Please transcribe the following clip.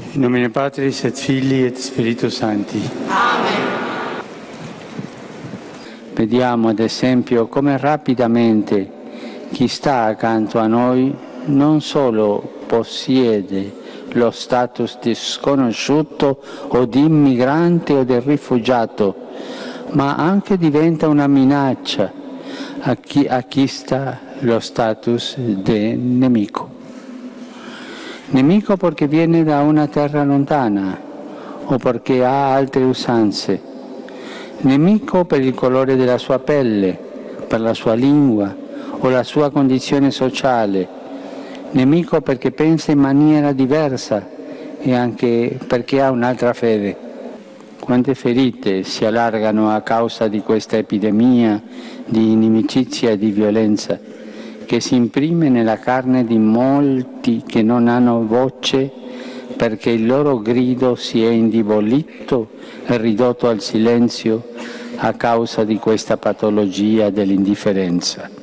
In nomine Patris et Filii et Spiritus Sancti. Amen. Vediamo ad esempio come rapidamente chi sta accanto a noi non solo possiede lo status di sconosciuto o di immigrante o di rifugiato, ma anche diventa una minaccia a chi sta lo status di nemico. Nemico perché viene da una terra lontana o perché ha altre usanze. Nemico per il colore della sua pelle, per la sua lingua o la sua condizione sociale. Nemico perché pensa in maniera diversa e anche perché ha un'altra fede. Quante ferite si allargano a causa di questa epidemia di inimicizia e di violenza che si imprime nella carne di molti che non hanno voce perché il loro grido si è indebolito e ridotto al silenzio a causa di questa patologia dell'indifferenza.